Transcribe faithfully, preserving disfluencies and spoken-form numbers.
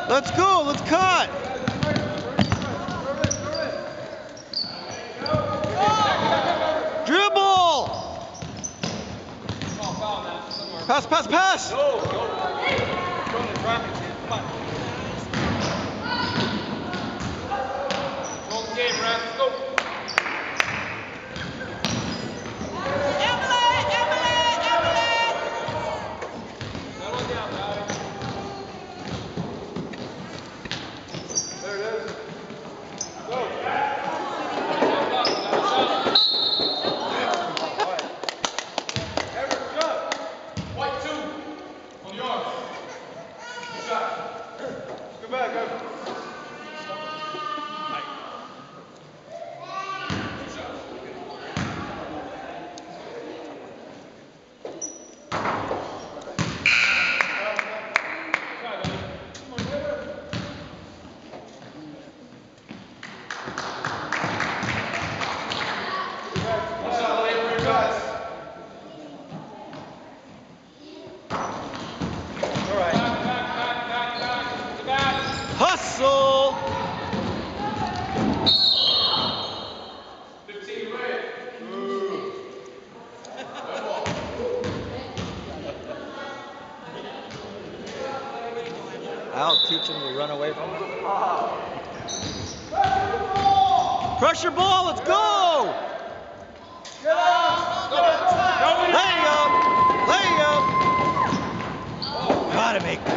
Let's go, let's cut. Dribble. Pass, pass, pass. Go, go. Go in the traffic jam. Come on. Roll the game, Brad. Let's go. Hustle! fifteen red. I'll teach him to run away from it. Pressure ball, let's go! Lay up! Lay up! Gotta make that.